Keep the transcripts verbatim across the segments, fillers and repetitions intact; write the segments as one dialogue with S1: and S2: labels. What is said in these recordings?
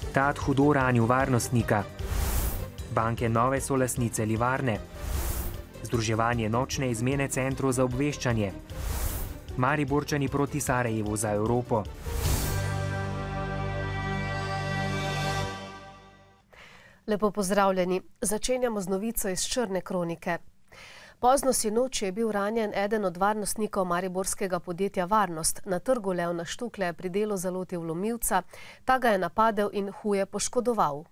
S1: Tat hudo ranil varnostnika. Banke nove solastnice livarne. Združevanje nočne izmene centrov za obveščanje. Mariborčani proti Sarajevu za Evropo.
S2: Lepo pozdravljeni. Začenjamo z novico iz Črne kronike. Pozno sinoči je bil ranjen eden od varnostnikov mariborskega podjetja Varnost. Na trgu Levna Štukle je pri delu zalotil vlomilca, ta ga je napadel in huje poškodoval.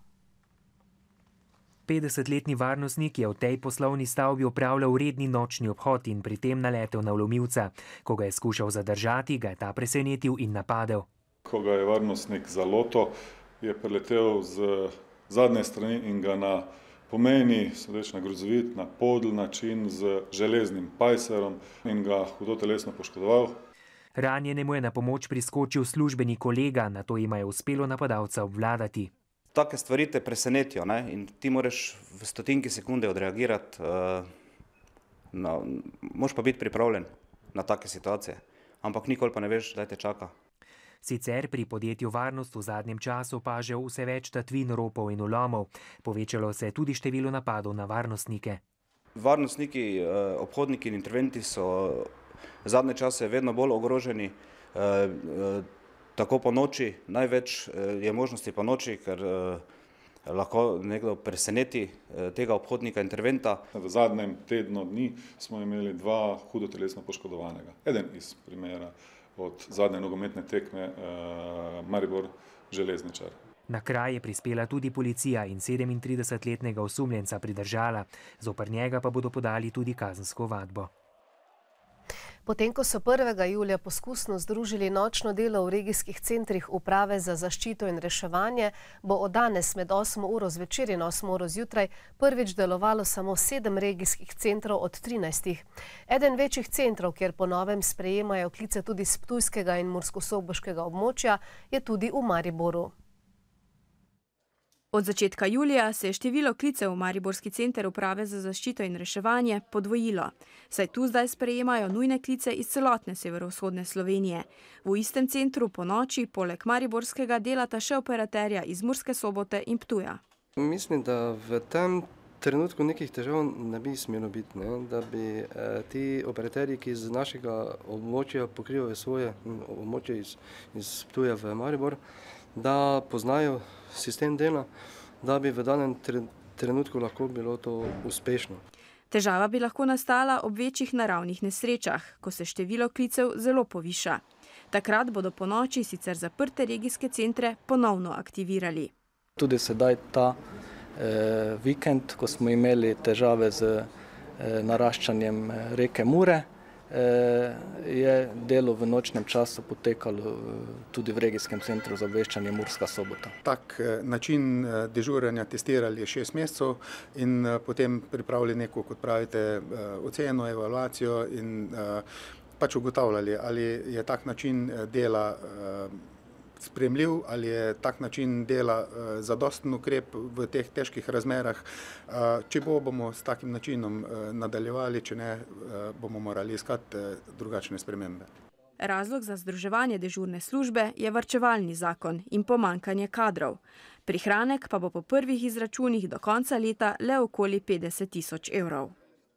S1: petdesetletni varnostnik je v tej poslovni stavbi opravljal redni nočni obhod in pri tem naletel na vlomilca. Ko ga je skušal zadržati, ga je ta presenetil in napadel.
S3: Ko ga je varnostnik zalotil, je preletel z zadnje strani in ga na pomeni, sodeč na grozovit, na podl način z železnim pajserom in ga hudo telesno poškodoval.
S1: Ranjenemu je na pomoč priskočil službeni kolega, nato jima je uspelo napadalca obvladati.
S4: Take stvari te presenetijo, ne? In ti moraš v stotinki sekunde odreagirati, uh, na, moraš pa biti pripravljen na take situacije, ampak nikoli pa ne veš, da te čaka.
S1: Sicer pri podjetju Varnost v zadnjem času opažajo vse več tatvin, ropov in vlomov. Povečalo se je tudi število napadov na varnostnike.
S4: Varnostniki, uh, obhodniki in interventi so zadnje čase vedno bolj ogroženi. Uh, uh, Tako po noči, največ je možnosti po noči, ker eh, lahko nekdo preseneti eh, tega obhodnika interventa.
S3: V zadnjem tednu dni smo imeli dva hudo telesno poškodovanega. Eden iz primera od zadnje nogometne tekme eh, Maribor železničar.
S1: Na kraj je prispela tudi policija in sedemintridesetletnega osumljenca pridržala. Zoper njega pa bodo podali tudi kazensko ovadbo.
S2: Potem, ko so prvega julija poskusno združili nočno delo v regijskih centrih Uprave za zaščito in reševanje, bo od danes med osmo uro zvečer in osmo uro zjutraj prvič delovalo samo sedem regijskih centrov od trinajstih. Eden večjih centrov, kjer po novem sprejemajo klice tudi z ptujskega in murskosoboškega območja, je tudi v Mariboru.
S5: Od začetka julija se je število klicev v Mariborski center Uprave za zaščito in reševanje podvojilo, saj tu zdaj sprejemajo nujne klice iz celotne severovzhodne Slovenije. V istem centru po noči poleg mariborskega delata še operaterja iz Murske Sobote in Ptuja.
S6: Mislim, da v tem trenutku nekih težav ne bi smelo biti, ne? Da bi eh, ti operaterji, ki iz našega območja pokrivajo svoje območje iz, iz Ptuja v Maribor, da poznajo sistem dela, da bi v danem trenutku lahko bilo to uspešno.
S5: Težava bi lahko nastala ob večjih naravnih nesrečah, ko se število klicev zelo poviša. Takrat bodo po noči sicer zaprte regijske centre ponovno aktivirali.
S6: Tudi sedaj ta eh, vikend, ko smo imeli težave z eh, naraščanjem reke Mure, je delo v nočnem času potekalo tudi v regijskem centru za obveščanje Murska Sobota.
S7: Tak način dežuranja testirali šest mesecev in potem pripravili neko, kot pravite, oceno, evaluacijo in pač ugotavljali, ali je tak način dela spremljiv, ali je tak način dela uh, zadosten ukrep v teh težkih razmerah. Uh, če bo, bomo s takim načinom uh, nadaljevali, če ne, uh, bomo morali iskati uh, drugačne spremembe.
S5: Razlog za združevanje dežurne službe je varčevalni zakon in pomanjkanje kadrov. Prihranek pa bo po prvih izračunih do konca leta le okoli petdeset tisoč evrov.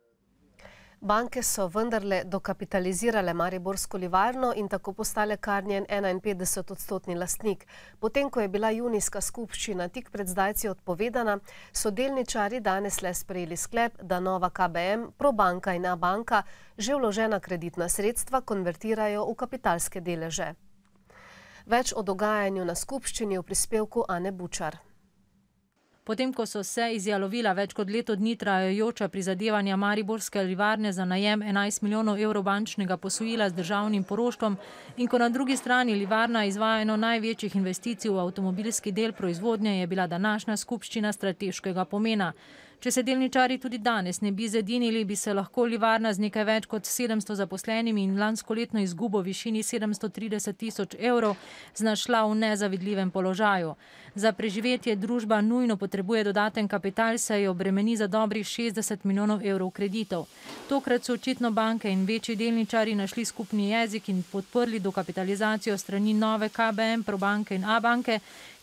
S2: Banke so vendarle dokapitalizirale Mariborsko livarno in tako postale kar njen enainpetdesetodstotni lastnik. Potem, ko je bila junijska skupščina tik pred zdajci odpovedana, so delničarji danes le sprejeli sklep, da nova K B M, Probanka in Abanka že vložena kreditna sredstva konvertirajo v kapitalske deleže. Več o dogajanju na skupščini v prispevku Ane Bučar.
S8: Potem, ko so se izjalovila več kot leto dni trajajoča prizadevanja Mariborske livarne za najem enajst milijonov evrov bančnega posojila z državnim poroštvom in ko na drugi strani livarna izvaja eno največjih investicij v avtomobilski del proizvodnje, je bila današnja skupščina strateškega pomena. Če se delničarji tudi danes ne bi zedinili, bi se lahko livarna z nekaj več kot sedemsto zaposlenimi in lanskoletno izgubo v višini sedemsto trideset tisoč evrov znašla v nezavidljivem položaju. Za preživetje družba nujno potrebuje dodaten kapital, saj jo bremeni za dobrih šestdeset milijonov evrov kreditov. Tokrat so očitno banke in večji delničarji našli skupni jezik in podprli dokapitalizacijo strani nove K B M, Probanke in Abanke, ki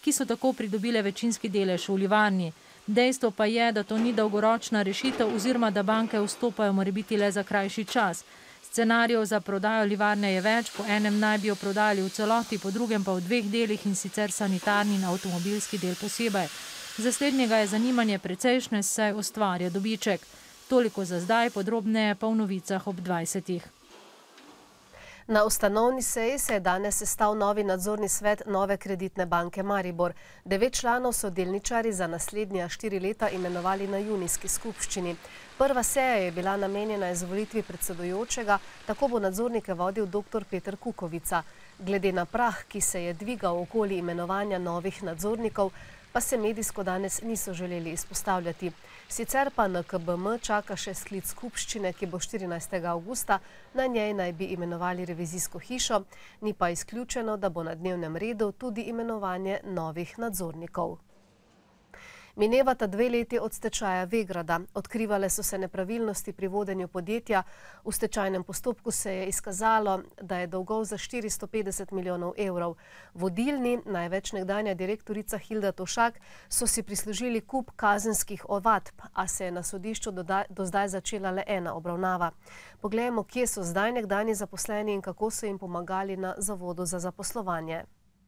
S8: ki so tako pridobile večinski delež v livarni. Dejstvo pa je, da to ni dolgoročna rešitev oziroma da banke vstopajo morebiti le za krajši čas. Scenarijev za prodajo livarne je več, po enem naj bi jo prodali v celoti, po drugem pa v dveh delih in sicer sanitarni in avtomobilski del posebej. Za slednjega je zanimanje precejšnje, saj ustvarja dobiček. Toliko za zdaj, podrobneje pa v novicah ob dvajsetih.
S2: Na ustanovni seji se je danes sestal novi nadzorni svet Nove kreditne banke Maribor. Devet članov so delničarji za naslednja štiri leta imenovali na junijski skupščini. Prva seja je bila namenjena izvolitvi predsedujočega, tako bo nadzornike vodil doktor Peter Kukovica. Glede na prah, ki se je dvigal okoli imenovanja novih nadzornikov, pa se medijsko danes niso želeli izpostavljati. Sicer pa N K B M čaka še sklic skupščine, ki bo štirinajstega avgusta, na njej naj bi imenovali revizijsko hišo, ni pa izključeno, da bo na dnevnem redu tudi imenovanje novih nadzornikov. Minevata dve leti od stečaja Vegrada. Odkrivale so se nepravilnosti pri vodenju podjetja. V stečajnem postopku se je izkazalo, da je dolgov za štiristo petdeset milijonov evrov. Vodilni, največ nekdanja direktorica Hilda Tošak, so si prislužili kup kazenskih ovadb, a se je na sodišču do zdaj začela le ena obravnava. Poglejmo, kje so zdaj nekdanji zaposleni in kako so jim pomagali na Zavodu za zaposlovanje.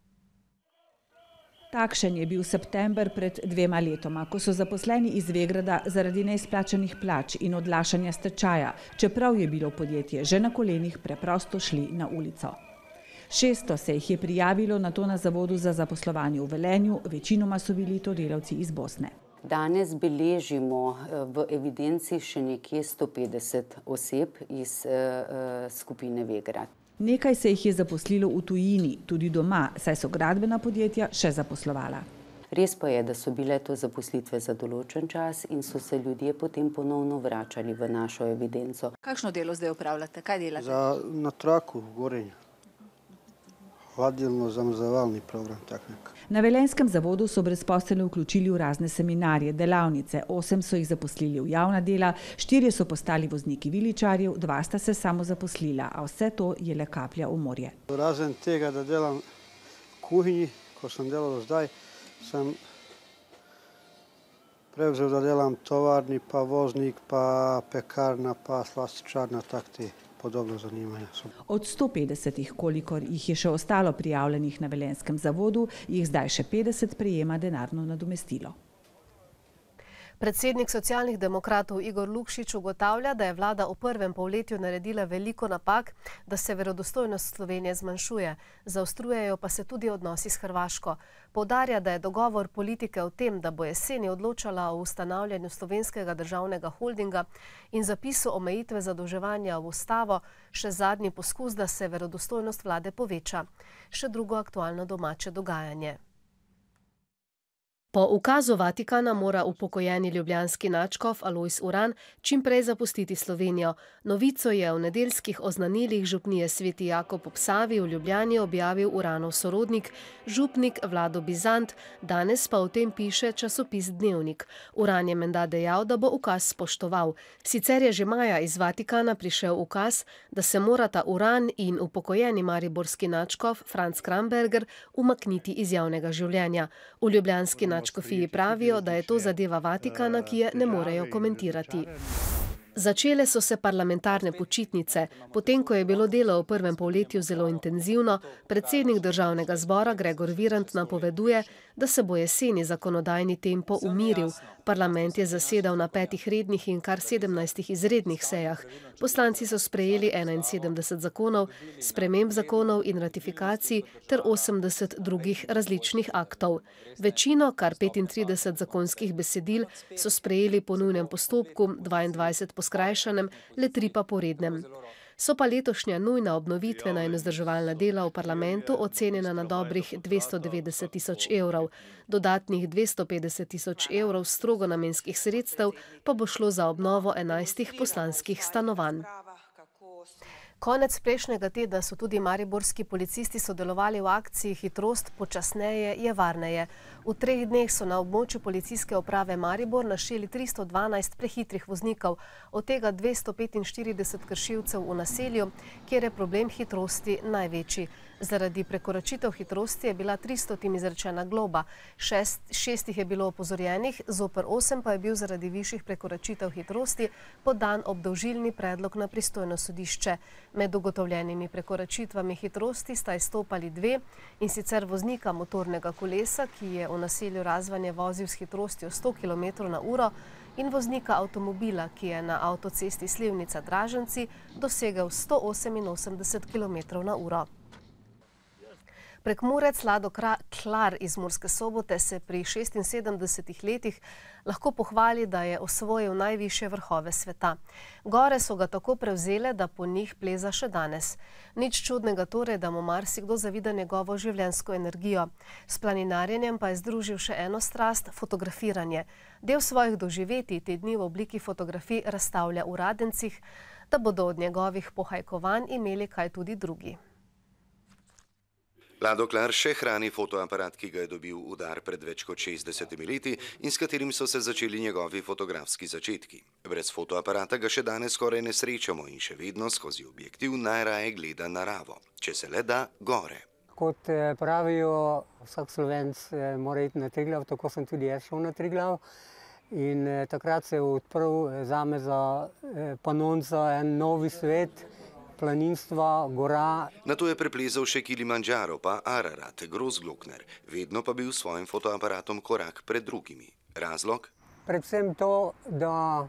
S9: Takšen je bil september pred dvema letoma, ko so zaposleni iz Vegrada zaradi neizplačanih plač in odlašanja stečaja, čeprav je bilo podjetje že na kolenih, preprosto šli na ulico. šeststo se jih je prijavilo na to na Zavodu za zaposlovanje v Velenju, večinoma so bili to delavci iz Bosne.
S10: Danes beležimo v evidenci še nekje sto petdeset oseb iz uh, skupine Vegrad.
S9: Nekaj se jih je zaposlilo v tujini, tudi doma, saj so gradbena podjetja še zaposlovala.
S10: Res pa je, da so bile to zaposlitve za določen čas in so se ljudje potem ponovno vračali v našo evidenco.
S11: Kakšno delo zdaj opravljate? Kaj delate?
S12: Za, na traku v Gorenju. Hladilno zamrzovalni program, tak nekaj.
S9: Na Velenjskem zavodu so brezposelne vključili v razne seminarje, delavnice, osem so jih zaposlili v javna dela, štirje so postali vozniki viličarjev, dva sta se samo zaposlila, a vse to je le kaplja v morje.
S12: Razen tega, da delam v kuhinji, ko sem delal zdaj, sem prevzel, da delam tovarni, pa voznik, pa pekarna, pa slastičarna, tak ti podobno zanimanja.
S9: Od sto petdesetih, kolikor jih je še ostalo prijavljenih na Velenjskem zavodu, jih zdaj še petdeset prejema denarno nadomestilo.
S2: Predsednik Socialnih demokratov Igor Lukšič ugotavlja, da je vlada v prvem polletju naredila veliko napak, da se verodostojnost Slovenije zmanjšuje. Zaostrujejo pa se tudi odnosi s Hrvaško. Poudarja, da je dogovor politike o tem, da bo jeseni odločala o ustanavljanju slovenskega državnega holdinga in zapisu omejitve zadolževanja v ustavo, še zadnji poskus, da se verodostojnost vlade poveča. Še drugo aktualno domače dogajanje. Po ukazu Vatikana mora upokojeni ljubljanski nadškof Alojz Uran čim prej zapustiti Slovenijo. Novico je v nedeljskih oznanilih župnije Sveti Jakob ob Savi v Ljubljani objavil Uranov sorodnik, župnik Vlado Bizant, danes pa o tem piše časopis Dnevnik. Uran je menda dejal, da bo ukaz spoštoval. Sicer je že maja iz Vatikana prišel ukaz, da se morata Uran in upokojeni mariborski nadškof Franc Kramberger umakniti iz javnega življenja. V ljubljanski nadškofiji pravijo, da je to zadeva Vatikana, ki je ne morejo komentirati. Začele so se parlamentarne počitnice. Potem, ko je bilo delo v prvem polletju zelo intenzivno, predsednik državnega zbora Gregor Virant napoveduje, da se bo jeseni zakonodajni tempo umiril. Parlament je zasedal na petih rednih in kar sedemnajstih izrednih sejah. Poslanci so sprejeli enainsedemdeset zakonov, sprememb zakonov in ratifikacij ter osemdeset drugih različnih aktov. Večino, kar petintrideset zakonskih besedil, so sprejeli po nujnem postopku, dvaindvajset po skrajšanem, le tri pa po rednem. So pa letošnja nujna obnovitvena in vzdrževalna dela v parlamentu ocenjena na dobrih dvesto devetdeset tisoč evrov. Dodatnih dvesto petdeset tisoč evrov strogo namenskih sredstev pa bo šlo za obnovo enajstih poslanskih stanovanj. Konec prejšnjega tedna so tudi mariborski policisti sodelovali v akciji Hitrost počasneje je varneje. V treh dneh so na območju policijske uprave Maribor našli tristo dvanajst prehitrih voznikov, od tega dvesto petinštirideset kršilcev v naselju, kjer je problem hitrosti največji. Zaradi prekoračitev hitrosti je bila tristotim izrečena globa, šest, šestih je bilo opozorjenih, zoper osem pa je bil zaradi višjih prekoračitev hitrosti podan obdolžilni predlog na pristojno sodišče. Med ugotovljenimi prekoračitvami hitrosti sta izstopali dve, in sicer voznika motornega kolesa, ki je v naselju Razvanje vozil s hitrostjo sto kilometrov na uro, in voznika avtomobila, ki je na avtocesti Slivnica-Draženci dosegel sto oseminosemdeset kilometrov na uro. Prekmurec Lado Klar iz Murske Sobote se pri šestinsedemdesetih letih lahko pohvali, da je osvojil najvišje vrhove sveta. Gore so ga tako prevzele, da po njih pleza še danes. Nič čudnega torej, da mu marsikdo zavida njegovo življenjsko energijo. S planinarjenjem pa je združil še eno strast, fotografiranje. Del svojih doživetij te dni v obliki fotografij razstavlja v Radencih, da bodo od njegovih pohajkovanj imeli kaj tudi drugi.
S13: Lado Klar še hrani fotoaparat, ki ga je dobil v dar pred več kot šestdesetimi leti in s katerim so se začeli njegovi fotografski začetki. Brez fotoaparata ga še danes skoraj ne srečamo in še vedno skozi objektiv najraje gleda naravo, če se le da gore.
S14: Kot pravijo, vsak Slovenc mora iti na Triglav, tako sem tudi jaz šel na Triglav. In takrat se je odprl zame za Panonca en novi svet, planinstva, gora.
S13: Nato je preplezal še Kilimandžaro pa Ararat, Großglockner, vedno pa bil s svojim fotoaparatom korak pred drugimi. Razlog?
S14: Predvsem to, da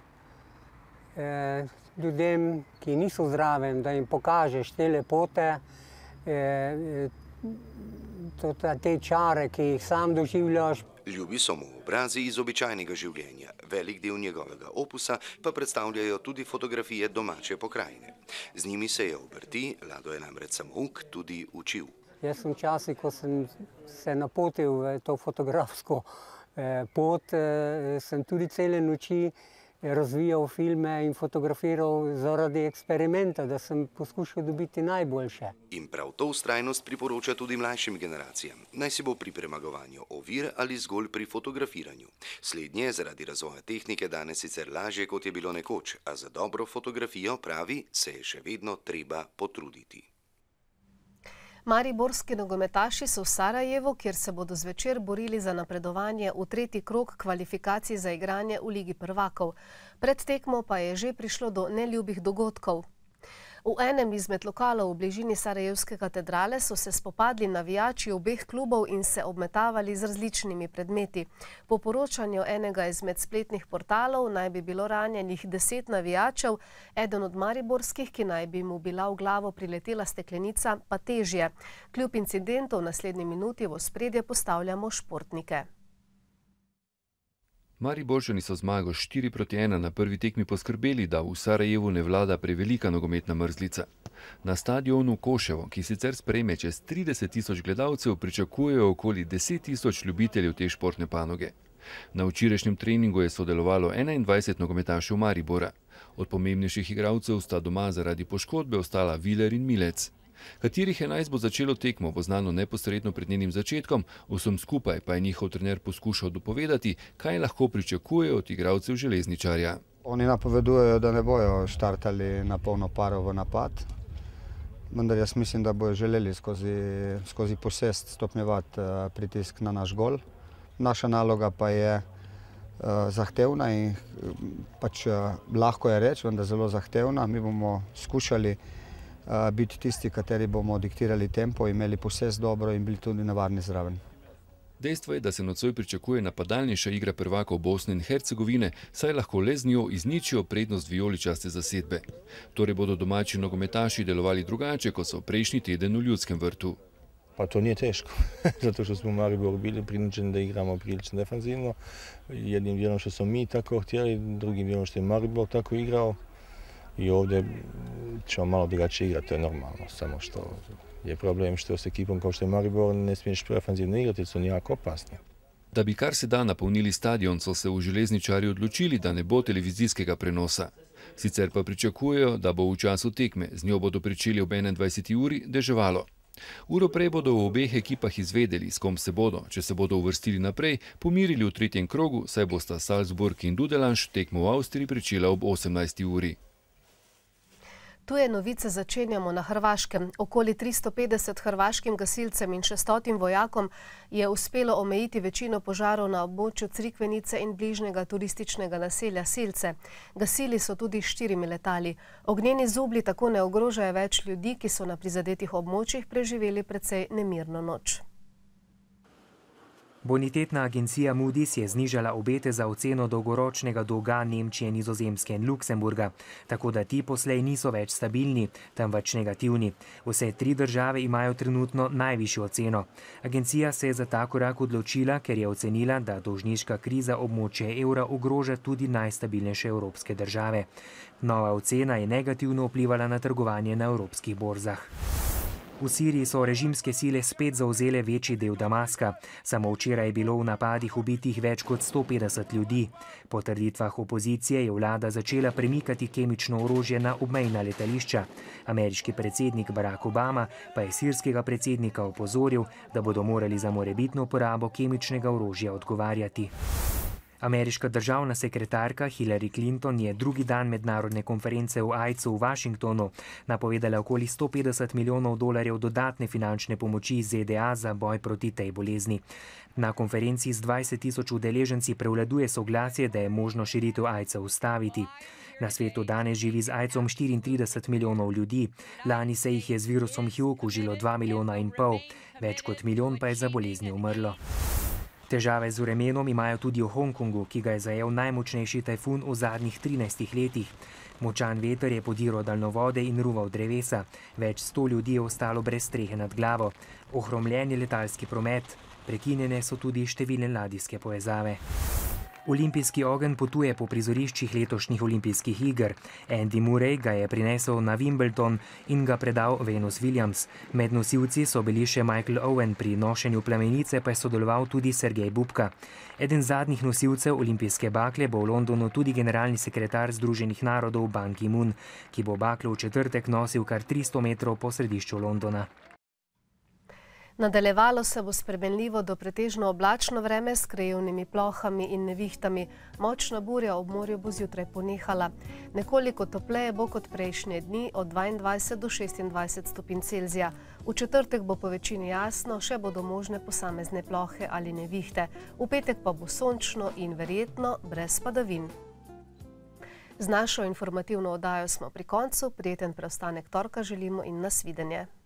S14: eh, ljudem, ki niso zraven, da jim pokažeš te lepote, eh, to, te čare, ki jih sam doživljaš.
S13: Ljubi so mu obrazi iz običajnega življenja. Velik del njegovega opusa pa predstavljajo tudi fotografije domače pokrajine. Z njimi se je obrti, Lado je namreč samouk, tudi učil.
S14: Jaz sem časi, ko sem se napotil v to fotografsko pot, sem tudi cele noči razvijal filme in fotografiral zaradi eksperimenta, da sem poskušal dobiti najboljše.
S13: In prav to vztrajnost priporoča tudi mlajšim generacijam, naj si bo pri premagovanju ovir ali zgolj pri fotografiranju. Slednje je zaradi razvoja tehnike danes sicer lažje, kot je bilo nekoč, a za dobro fotografijo, pravi, se je še vedno treba potruditi.
S2: Mariborski nogometaši so v Sarajevu, kjer se bodo zvečer borili za napredovanje v tretji krog kvalifikacij za igranje v Ligi prvakov. Pred tekmo pa je že prišlo do neljubih dogodkov. V enem izmed lokalov v bližini sarajevske katedrale so se spopadli navijači obeh klubov in se obmetavali z različnimi predmeti. Po poročanju enega izmed spletnih portalov naj bi bilo ranjenih deset navijačev, eden od mariborskih, ki naj bi mu bila v glavo priletela steklenica, pa težje. Kljub incidentu v naslednji minuti v ospredje postavljamo športnike.
S15: Mariborčani so zmago štiri proti ena na prvi tekmi poskrbeli, da v Sarajevu ne vlada prevelika nogometna mrzlica. Na stadionu Koševo, ki sicer sprejme čez trideset tisoč gledalcev, pričakujejo okoli deset tisoč ljubiteljev te športne panoge. Na včerajšnjem treningu je sodelovalo enaindvajset nogometašev Maribora. Od pomembnejših igralcev sta doma zaradi poškodbe ostala Viler in Milec. Katerih enajst bo začelo tekmo, bo znano neposredno pred njenim začetkom, vsem skupaj pa je njihov trener poskušal dopovedati, kaj lahko pričakuje od igralcev železničarja.
S16: Oni napovedujejo, da ne bojo štartali na polno paro v napad, vendar jaz mislim, da bojo želeli skozi, skozi posest stopnjevati pritisk na naš gol. Naša naloga pa je uh, zahtevna in pač uh, lahko je reči, vendar zelo zahtevna. Mi bomo skušali biti tisti, kateri bomo diktirali tempo, imeli posest dobro in bili tudi nevarni zraven.
S15: Dejstvo je, da se nocoj pričakuje napadalnejša igra prvakov Bosne in Hercegovine, saj lahko le z njo izničijo prednost vijoličaste zasedbe. Torej bodo domači nogometaši delovali drugače, kot so prejšnji teden v Ljudskem vrtu.
S17: Pa to nije teško, zato što smo u Mariboru bili prinuđeni da igramo prilično defanzivno. Jednim dijelom što smo mi tako htjeli, drugim dijelom što je Maribor tako igrao. I ovdje ćemo malo drugačije igrati, to je normalno, samo što je problem što s ekipom kao što je Maribor ne smiješ prefanzivno igrati, jer su jako opasni.
S15: Da bi kar se da napolnili stadion, so se v železničarji odločili, da ne bo televizijskega prenosa. Sicer pa pričakujejo, da bo v času tekme, z njo bodo pričeli ob enaindvajseti uri, deževalo. Uro prej bodo v obeh ekipah izvedeli, s kom se bodo, če se bodo uvrstili naprej, pomirili v tretjem krogu, saj bosta Salzburg in Dudelange tekmo v Avstriji pričela ob osemnajsti uri.
S2: Tuje novice začenjamo na Hrvaškem. Okoli tristo petdeset hrvaškim gasilcem in še stotim vojakom je uspelo omejiti večino požarov na območju Crikvenice in bližnjega turističnega naselja Selce. Gasili so tudi štirimi letali. Ognjeni zublji tako ne ogrožajo več ljudi, ki so na prizadetih območjih preživeli precej nemirno noč.
S1: Bonitetna agencija Moody's je znižala obete za oceno dolgoročnega dolga Nemčije, Nizozemske in Luksemburga, tako da ti poslej niso več stabilni, temveč negativni. Vse tri države imajo trenutno najvišjo oceno. Agencija se je za ta korak odločila, ker je ocenila, da dolžniška kriza območja evra ogroža tudi najstabilnejše evropske države. Nova ocena je negativno vplivala na trgovanje na evropskih borzah. V Siriji so režimske sile spet zavzele večji del Damaska. Samo včeraj je bilo v napadih ubitih več kot sto petdeset ljudi. Po trditvah opozicije je vlada začela premikati kemično orožje na obmejna letališča. Ameriški predsednik Barack Obama pa je sirskega predsednika opozoril, da bodo morali za morebitno uporabo kemičnega orožja odgovarjati. Ameriška državna sekretarka Hillary Clinton je drugi dan mednarodne konference o aidsu v Washingtonu napovedala okoli sto petdeset milijonov dolarjev dodatne finančne pomoči iz Z D A za boj proti tej bolezni. Na konferenci z dvajset tisoč udeleženci prevladuje soglasje, da je možno širitev aidsa ustaviti. Na svetu danes živi z aidsom štiriintrideset milijonov ljudi. Lani se jih je z virusom H I V okužilo dva milijona in pol. Več kot milijon pa je za bolezni umrlo. Težave z vremenom imajo tudi v Hongkongu, ki ga je zajel najmočnejši tajfun v zadnjih trinajstih letih. Močan veter je podiral daljnovode in ruval drevesa. Več sto ljudi je ostalo brez strehe nad glavo. Ohromljen je letalski promet. Prekinjene so tudi številne ladijske povezave. Olimpijski ogenj potuje po prizoriščih letošnjih olimpijskih iger. Andy Murray ga je prinesel na Wimbledon in ga predal Venus Williams. Med nosilci so bili še Michael Owen, pri nošenju plamenice pa je sodeloval tudi Sergej Bubka. Eden zadnjih nosilcev olimpijske bakle bo v Londonu tudi generalni sekretar Združenih narodov Ban Ki-moon, ki bo baklo v četrtek nosil kar tristo metrov po središču Londona.
S2: Nadaljevalo se bo spremenljivo do pretežno oblačno vreme s krajevnimi plohami in nevihtami. Močna burja ob morju bo zjutraj ponehala. Nekoliko topleje bo kot prejšnje dni od dvaindvajset do šestindvajset stopinj Celzija. V četrtek bo po večini jasno, še bodo možne posamezne plohe ali nevihte. V petek pa bo sončno in verjetno brez padavin. Z našo informativno oddajo smo pri koncu. Prijeten preostanek torka želimo in nasvidenje.